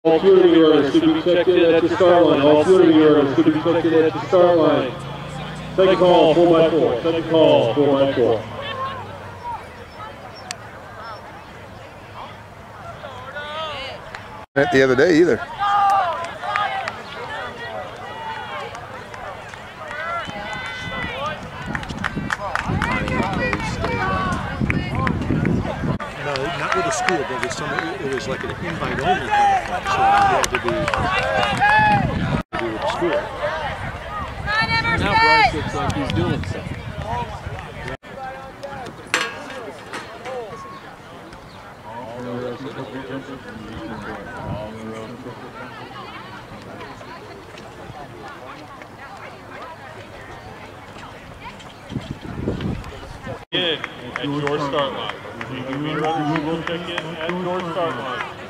All fielding runners should be checked in at the start line. All fielding runners should be checked in at the start line. Second call, 4x4. Second call, 4x4. The other day either. No, not with the school, but with someone. It was like an invite only kind of thing, so you had to be with the school. Now Bryce looks like he's doing something. At your start line. You can be running, you will check in at your start line.